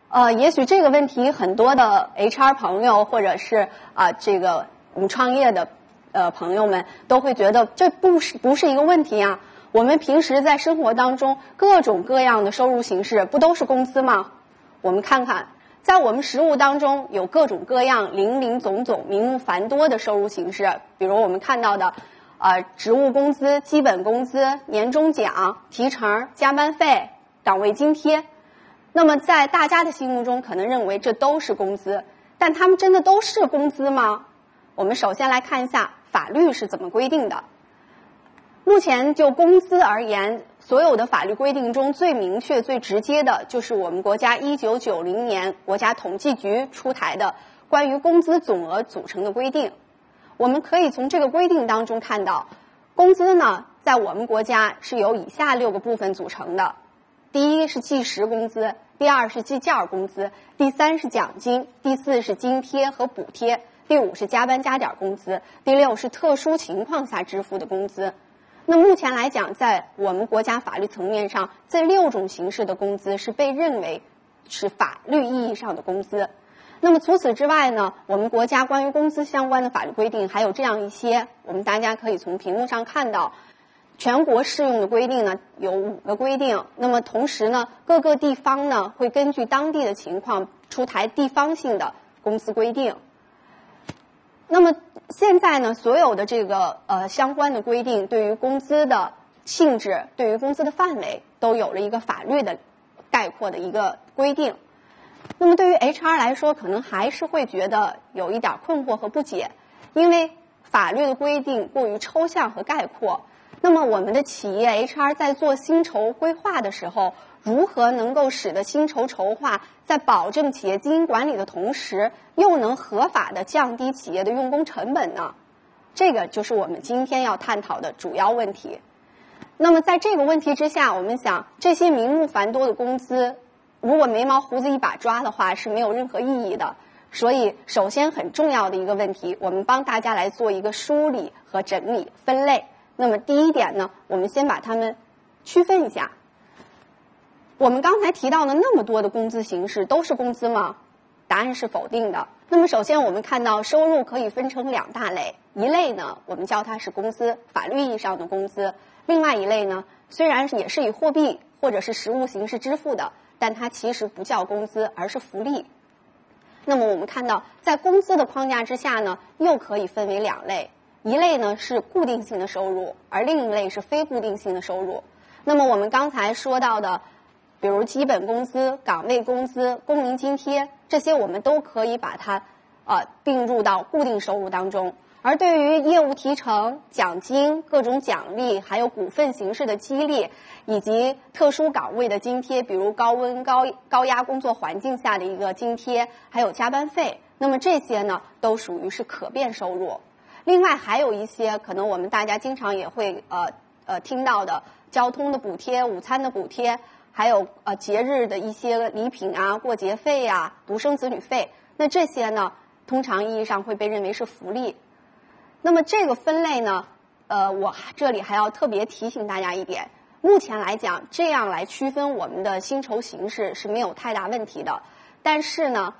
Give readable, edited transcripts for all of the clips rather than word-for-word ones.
也许这个问题很多的 HR 朋友或者是我们创业的朋友们都会觉得这不是一个问题啊。我们平时在生活当中各种各样的收入形式不都是工资吗？我们看看，在我们实务当中有各种各样林林总总名目繁多的收入形式，比如我们看到的职务工资、基本工资、年终奖、提成、加班费、岗位津贴。那么在大家的心目中可能认为这都是工资，但他们真的都是工资吗？我们首先来看一下法律是怎么规定的。目前就工资而言，所有的法律规定中最明确最直接的就是我们国家1990年国家统计局出台的关于工资总额组成的规定。我们可以从这个规定当中看到，工资呢在我们国家是由以下6个部分组成的。第一是计时工资，第二是计件工资，第三是奖金，第四是津贴和补贴，第五是加班加点工资，第六是特殊情况下支付的工资。那目前来讲，在我们国家法律层面上，这6种形式的工资是被认为是法律意义上的工资。那么除此之外呢，我们国家关于工资相关的法律规定还有这样一些，我们大家可以从屏幕上看到。全国适用的规定呢有5个规定，那么同时呢，各个地方呢会根据当地的情况出台地方性的工资规定。那么现在呢，所有的这个相关的规定对于工资的性质、对于工资的范围都有了一个法律的概括的一个规定。那么对于 HR 来说，可能还是会觉得有一点困惑和不解，因为法律的规定过于抽象和概括。那么我们的企业 HR 在做薪酬规划的时候，如何能够使得薪酬筹划在保证企业经营管理的同时，又能合法的降低企业的用工成本呢？这个就是我们今天要探讨的主要问题。那么在这个问题之下，我们想这些名目繁多的工资，如果眉毛胡子一把抓的话，是没有任何意义的。所以首先很重要的一个问题，我们帮大家来做一个梳理和整理分类。那么第一点呢，我们先把它们区分一下。我们刚才提到的那么多的工资形式都是工资吗？答案是否定的。那么首先我们看到收入可以分成2大类，一类呢我们叫它是工资，法律意义上的工资；另外一类呢，虽然也是以货币或者是实物形式支付的，但它其实不叫工资，而是福利。那么我们看到在工资的框架之下呢，又可以分为2类。一类呢是固定性的收入，而另一类是非固定性的收入。那么我们刚才说到的，比如基本工资、岗位工资、公民津贴，这些我们都可以把它并入到固定收入当中。而对于业务提成、奖金、各种奖励，还有股份形式的激励，以及特殊岗位的津贴，比如高温高压工作环境下的一个津贴，还有加班费，那么这些呢都属于是可变收入。另外还有一些可能我们大家经常也会听到的交通的补贴、午餐的补贴，还有节日的一些礼品啊、过节费啊、独生子女费，那这些呢通常意义上会被认为是福利。那么这个分类呢我这里还要特别提醒大家一点，目前来讲这样来区分我们的薪酬形式是没有太大问题的。但是呢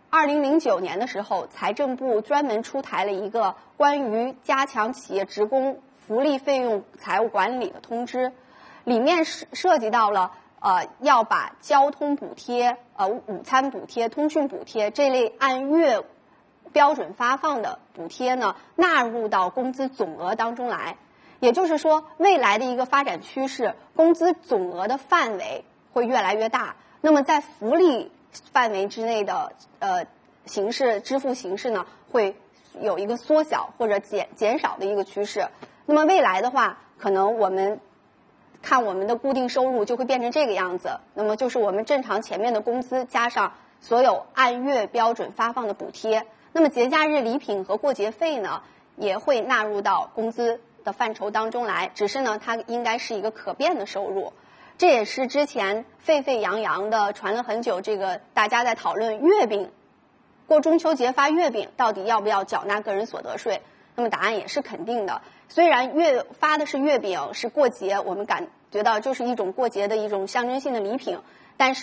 2009年的时候，财政部专门出台了一个关于加强企业职工福利费用财务管理的通知，里面涉及到了要把交通补贴、午餐补贴、通讯补贴这类按月标准发放的补贴呢，纳入到工资总额当中来。也就是说，未来的一个发展趋势，工资总额的范围会越来越大。那么在福利范围之内的形式支付形式呢，会有一个缩小或者减少的一个趋势。那么未来的话，可能我们看我们的固定收入就会变成这个样子，那么就是我们正常前面的工资加上所有按月标准发放的补贴。那么节假日礼品和过节费呢，也会纳入到工资的范畴当中来，只是呢它应该是一个可变的收入。这也是之前沸沸扬扬的传了很久，这个大家在讨论月饼，过中秋节发月饼到底要不要缴纳个人所得税？那么答案也是肯定的。虽然发的是月饼，是过节，我们感觉到就是一种过节的一种象征性的礼品，但是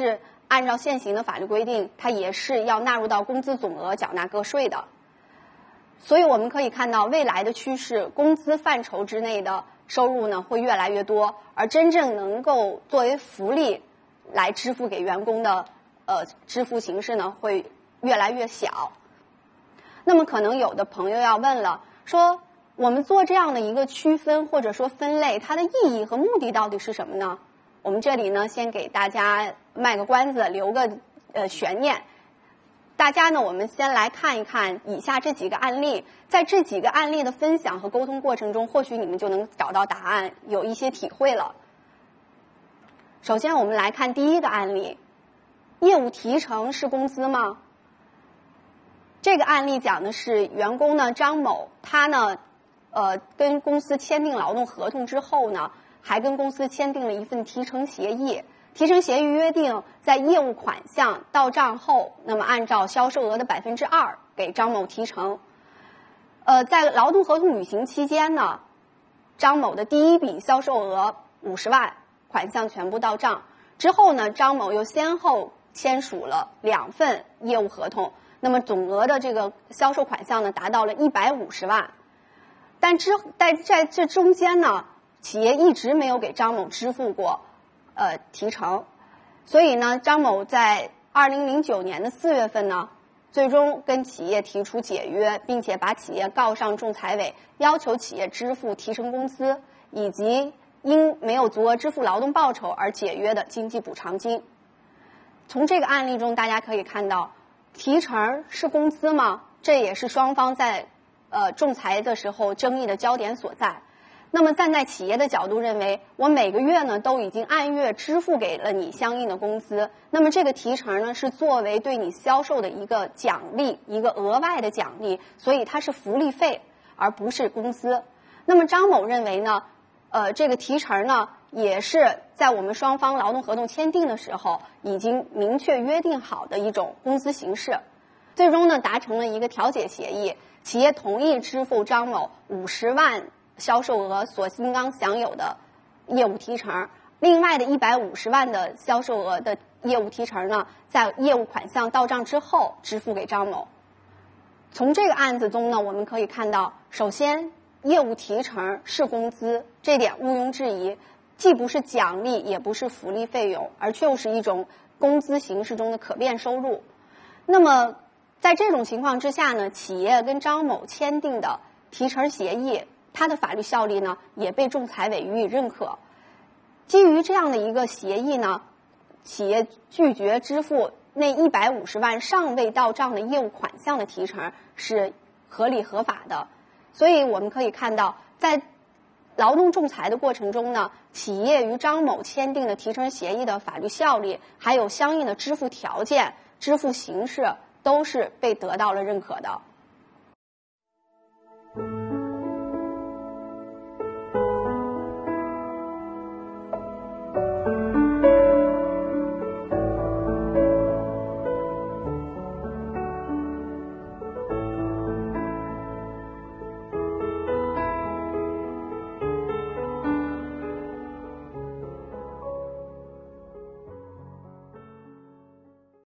按照现行的法律规定，它也是要纳入到工资总额缴纳个税的。所以我们可以看到，未来的趋势，工资范畴之内的收入呢会越来越多，而真正能够作为福利来支付给员工的支付形式呢会越来越小。那么可能有的朋友要问了，说我们做这样的一个区分或者说分类，它的意义和目的到底是什么呢？我们这里呢先给大家卖个关子，留个悬念。大家呢，我们先来看一看以下这几个案例，在这几个案例的分享和沟通过程中，或许你们就能找到答案，有一些体会了。首先我们来看第一个案例，业务提成是工资吗？这个案例讲的是员工呢张某，他呢跟公司签订劳动合同之后呢，还跟公司签订了一份提成协议。提成协议约定，在业务款项到账后，那么按照销售额的2%给张某提成。在劳动合同履行期间呢，张某的第一笔销售额50万，款项全部到账。之后呢，张某又先后签署了2份业务合同，那么总额的这个销售款项呢，达到了150万。但在这中间呢，企业一直没有给张某支付过提成，所以呢，张某在2009年的4月份呢，最终跟企业提出解约，并且把企业告上仲裁委，要求企业支付提成工资以及因没有足额支付劳动报酬而解约的经济补偿金。从这个案例中，大家可以看到，提成是工资吗？这也是双方在仲裁的时候争议的焦点所在。那么站在企业的角度认为，我每个月呢都已经按月支付给了你相应的工资，那么这个提成呢是作为对你销售的一个奖励，一个额外的奖励，所以它是福利费而不是工资。那么张某认为呢，这个提成呢也是在我们双方劳动合同签订的时候已经明确约定好的一种工资形式。最终呢达成了一个调解协议，企业同意支付张某50万销售额所应当享有的业务提成，另外的150万的销售额的业务提成呢，在业务款项到账之后支付给张某。从这个案子中呢，我们可以看到，首先业务提成是工资，这点毋庸置疑，既不是奖励也不是福利费用，而就是一种工资形式中的可变收入。那么在这种情况之下呢，企业跟张某签订的提成协议，它的法律效力呢也被仲裁委予以认可。基于这样的一个协议呢，企业拒绝支付那150万尚未到账的业务款项的提成是合理合法的。所以我们可以看到，在劳动仲裁的过程中呢，企业与张某签订的提成协议的法律效力，还有相应的支付条件、支付形式，都是被得到了认可的。